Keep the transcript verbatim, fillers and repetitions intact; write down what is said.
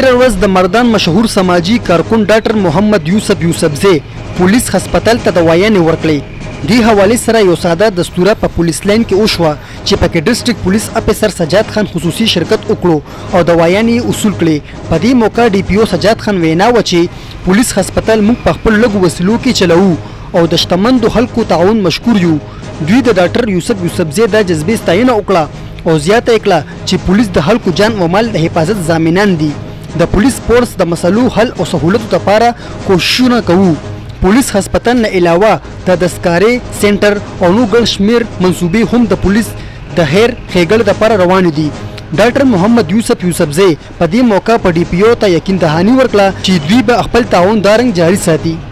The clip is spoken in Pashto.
تیر ورځ د مردان مشهور سماجی کارکون ډاکټر محمد یوسف یوسفزی پولیس هسپتال ته د ویانې ورکړې. دې حوالې سره یو ساده دستوره په پولیس لاین کې وشوه چې پکې ډسټریکټ پولیس افیسر سجاد خان خصوصي شرکت وکړو او د ویانې اصول کړي. په دې موقع ډي پی او سجاد خان وینا و چې پولیس هسپتال موږ په خپل لږو وسیلو کې چلوو او د شتمندو خلکو تعاون مشکور یو. دوی د ډاکټر یوسف یوسفزی د جذبې ستاینه وکړه او زیاته یې کړه چې پولیس د خلکو جان او مال د حفاظت ضامنان دي. د پولیس فورس د مسلو حل او سهولتو لپاره کوششونه کوو. پولیس هسپتال نه علاوه د دستکارۍ سنټر او نور ګڼ شمېر منصوبې هم د پولیس د خیر ښېګړې لپاره روانې دي. ډاکټر محمد یوسف یوسفزی په دې موقع په ډي پي او ته یقین دهاني ورکړه چې دوی به خپل تعاون دارنګ جاري ساتي.